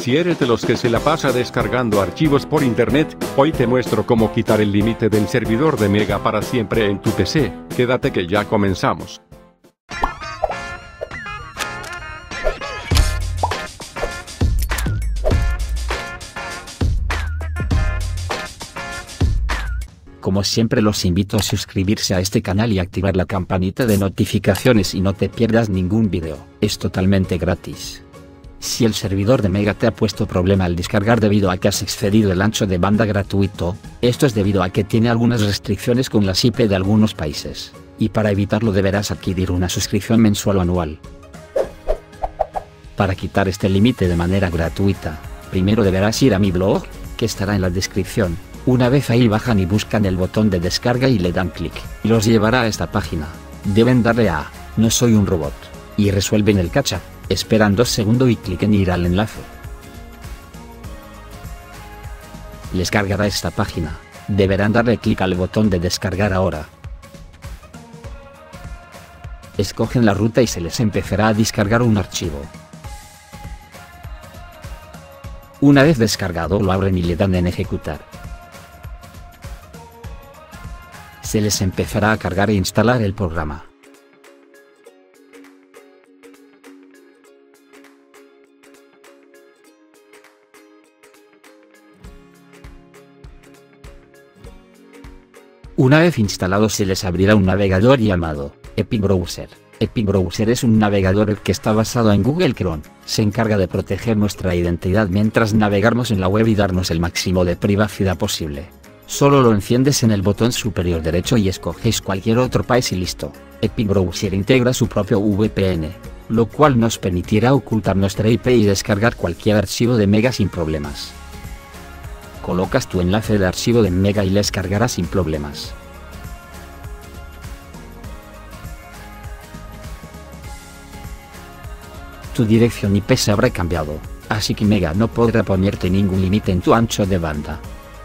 Si eres de los que se la pasa descargando archivos por internet, hoy te muestro cómo quitar el límite del servidor de Mega para siempre en tu PC. Quédate que ya comenzamos. Como siempre los invito a suscribirse a este canal y activar la campanita de notificaciones y no te pierdas ningún video. Es totalmente gratis. Si el servidor de Mega te ha puesto problema al descargar debido a que has excedido el ancho de banda gratuito, esto es debido a que tiene algunas restricciones con las IP de algunos países, y para evitarlo deberás adquirir una suscripción mensual o anual. Para quitar este límite de manera gratuita, primero deberás ir a mi blog, que estará en la descripción. Una vez ahí bajan y buscan el botón de descarga y le dan clic, y los llevará a esta página. Deben darle a "No soy un robot", y resuelven el cacha. Esperan 2 segundos y cliquen ir al enlace. Les cargará esta página. Deberán darle clic al botón de descargar ahora. Escogen la ruta y se les empezará a descargar un archivo. Una vez descargado lo abren y le dan en ejecutar. Se les empezará a cargar e instalar el programa. Una vez instalado se les abrirá un navegador llamado Epic Browser. Epic Browser es un navegador que está basado en Google Chrome. Se encarga de proteger nuestra identidad mientras navegamos en la web y darnos el máximo de privacidad posible. Solo lo enciendes en el botón superior derecho y escoges cualquier otro país y listo. Epic Browser integra su propio VPN, lo cual nos permitirá ocultar nuestra IP y descargar cualquier archivo de Mega sin problemas. Colocas tu enlace de archivo de Mega y les cargará sin problemas. Tu dirección IP se habrá cambiado, así que Mega no podrá ponerte ningún límite en tu ancho de banda.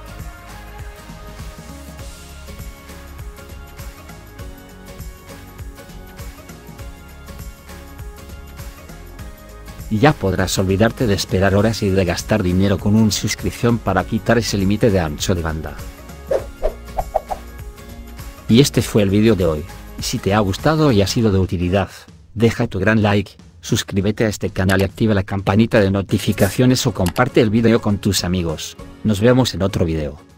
Ya podrás olvidarte de esperar horas y de gastar dinero con una suscripción para quitar ese límite de ancho de banda. Y este fue el vídeo de hoy. Si te ha gustado y ha sido de utilidad, deja tu gran like, suscríbete a este canal y activa la campanita de notificaciones o comparte el vídeo con tus amigos. Nos vemos en otro vídeo.